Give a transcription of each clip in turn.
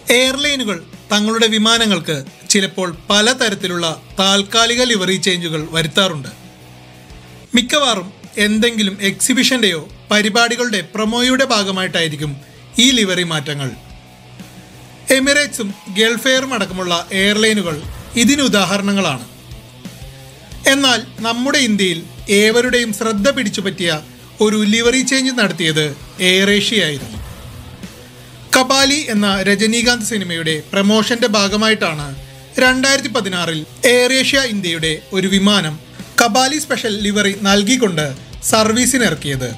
എയർലൈനുകൾ തങ്ങളുടെ വിമാനങ്ങൾക്ക് ചിലപ്പോൾ പലതരത്തിലുള്ള താൽക്കാലിക ലിവറി ചേഞ്ചുകൾ വരുത്താറുണ്ട്. മിക്കവാറും എന്തെങ്കിലും എക്സിബിഷൻ്റെയോ പരിപാടികളുടെ പ്രൊമോയുടെ ഭാഗമായിട്ടായിരിക്കും ഈ ലിവറി മാറ്റങ്ങൾ. എമിറേറ്റ്സും ഗൾഫ് എയറും അടക്കമുള്ള എയർലൈനുകൾ ഇതിന് ഉദാഹരണങ്ങളാണ്. എന്നാൽ നമ്മുടെ ഇന്ത്യയിൽ ഏവരുടെയും ശ്രദ്ധ പിടിച്ചുപറ്റിയ ഒരു ലിവറി ചേഞ്ച് നടത്തിയത് എയർ ഏഷ്യയായിരുന്നു. കബാലി എന്ന രജനീകാന്ത് സിനിമയുടെ പ്രമോഷന്റെ ഭാഗമായിട്ടാണ് 2016 എയർ ഏഷ്യ ഇന്ത്യയുടെ ഒരു വിമാനം കബാലി സ്പെഷ്യൽ ലിവറി നൽകിക്കൊണ്ട് സർവീസിനിറക്കിയത്.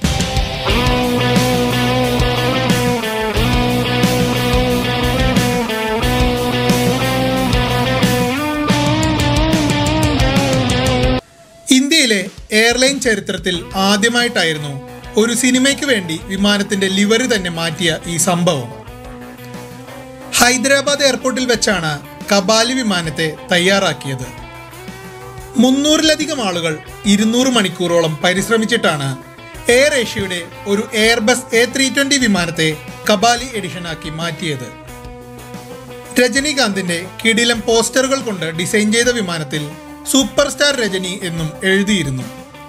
ഇന്ത്യയിലെ എയർലൈൻ ചരിത്രത്തിൽ ആദ്യമായിട്ടായിരുന്നു ഒരു സിനിമയ്ക്ക് വേണ്ടി വിമാനത്തിന്റെ ലിവറി തന്നെ മാറ്റിയ ഈ സംഭവം. ഹൈദരാബാദ് എയർപോർട്ടിൽ വെച്ചാണ് കബാലി വിമാനത്തെ തയ്യാറാക്കിയത്. 300-ലധികം ആളുകൾ 200 മണിക്കൂറോളം പരിശ്രമിച്ചിട്ടാണ് എയർ ഏഷ്യയുടെ ഒരു എയർബസ് A320 വിമാനത്തെ കബാലി എഡിഷനാക്കി മാറ്റിയത്. രജനീകാന്തിന്റെ കിടിലം പോസ്റ്ററുകൾ കൊണ്ട് ഡിസൈൻ ചെയ്ത വിമാനത്തിൽ സൂപ്പർ സ്റ്റാർ രജനി എന്നും എഴുതിയിരുന്നു.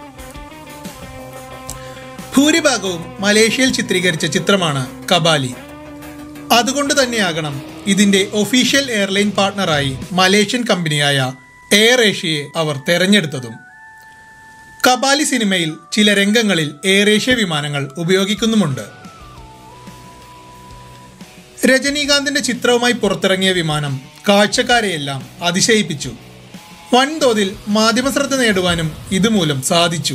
ഭൂരിഭാഗവും മലേഷ്യയിൽ ചിത്രീകരിച്ച ചിത്രമാണ് കബാലി. അതുകൊണ്ട് തന്നെയാകണം ഇതിന്റെ ഒഫീഷ്യൽ എയർലൈൻ പാർട്ണറായി മലേഷ്യൻ കമ്പനിയായ എയർ ഏഷ്യയെ അവർ തെരഞ്ഞെടുത്തതും. കബാലി സിനിമയിൽ ചില രംഗങ്ങളിൽ എയർ ഏഷ്യ വിമാനങ്ങൾ ഉപയോഗിക്കുന്നുമുണ്ട്. രജനീകാന്തിന്റെ ചിത്രവുമായി പുറത്തിറങ്ങിയ വിമാനം കാഴ്ചക്കാരെയെല്ലാം അതിശയിപ്പിച്ചു. വൻതോതിൽ മാധ്യമശ്രദ്ധ നേടുവാനും ഇതുമൂലം സാധിച്ചു.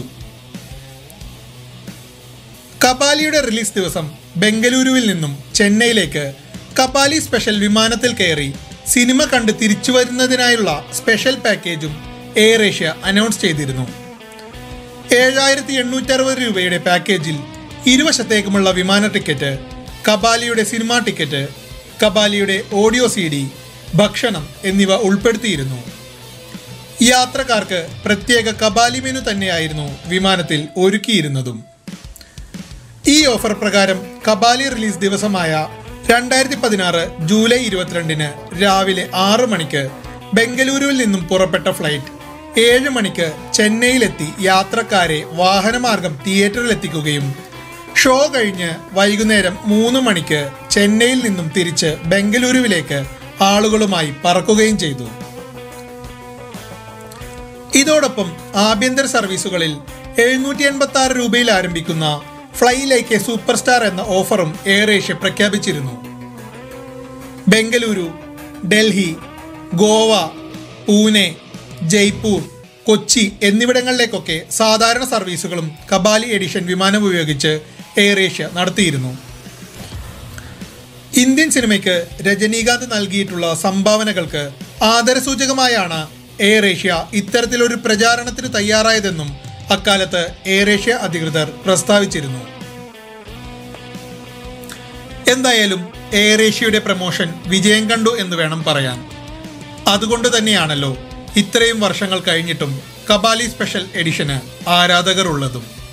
കബാലിയുടെ റിലീസ് ദിവസം ബംഗളൂരുവിൽ നിന്നും ചെന്നൈയിലേക്ക് കബാലി സ്പെഷ്യൽ വിമാനത്തിൽ കയറി സിനിമ കണ്ട് തിരിച്ചു വരുന്നതിനായുള്ള സ്പെഷ്യൽ പാക്കേജും എയർ ഏഷ്യ അനൗൺസ് ചെയ്തിരുന്നു. 7,860 രൂപയുടെ പാക്കേജിൽ ഇരുവശത്തേക്കുമുള്ള വിമാന ടിക്കറ്റ്, കബാലിയുടെ സിനിമാ ടിക്കറ്റ്, കബാലിയുടെ ഓഡിയോ CD, ഭക്ഷണം എന്നിവ ഉൾപ്പെടുത്തിയിരുന്നു. യാത്രക്കാർക്ക് പ്രത്യേക കബാലി മെനു തന്നെയായിരുന്നു വിമാനത്തിൽ ഒരുക്കിയിരുന്നതും. ഈ ഓഫർ പ്രകാരം കബാലി റിലീസ് ദിവസമായ 2016 ജൂലൈ 22 രാവിലെ 6 മണിക്ക് ബംഗളൂരുവിൽ നിന്നും പുറപ്പെട്ട ഫ്ലൈറ്റ് 7 മണിക്ക് ചെന്നൈയിലെത്തി യാത്രക്കാരെ വാഹനമാർഗം തിയേറ്ററിലെത്തിക്കുകയും ഷോ കഴിഞ്ഞ് വൈകുന്നേരം 3 മണിക്ക് ചെന്നൈയിൽ നിന്നും തിരിച്ച് ബംഗളൂരുവിലേക്ക് ആളുകളുമായി പറക്കുകയും ചെയ്തു. ഇതോടൊപ്പം ആഭ്യന്തര സർവീസുകളിൽ 786 രൂപയിൽ ആരംഭിക്കുന്ന fly like a super star എന്ന ഓഫറും എയർ ഏഷ്യ പ്രഖ്യാപിച്ചിരുന്നു. ബംഗളൂരു, ഡൽഹി, ഗോവ, പൂനെ, ജയ്പൂർ, കൊച്ചി എന്നിവിടങ്ങളിലേക്കൊക്കെ സാധാരണ സർവീസുകളും കബാലി എഡിഷൻ വിമാനം ഉപയോഗിച്ച് എയർ ഏഷ്യ നടത്തിയിരുന്നു. ഇന്ത്യൻ സിനിമയ്ക്ക് രജനീകാന്ത് നൽകിയിട്ടുള്ള സംഭാവനകൾക്ക് ആദരസൂചകമായാണ് എയർ ഏഷ്യ ഇത്തരത്തിലൊരു പ്രചാരണത്തിന് തയ്യാറായതെന്നും അക്കാലത്ത് എയർ ഏഷ്യ അധികൃതർ പ്രസ്താവിച്ചിരുന്നു. എന്തായാലും എയർ ഏഷ്യയുടെ പ്രമോഷൻ വിജയം കണ്ടു എന്ന് വേണം പറയാൻ. അതുകൊണ്ട് തന്നെയാണല്ലോ ഇത്രയും വർഷങ്ങൾ കഴിഞ്ഞിട്ടും കബാലി സ്പെഷ്യൽ എഡിഷന് ആരാധകർ ഉള്ളതും.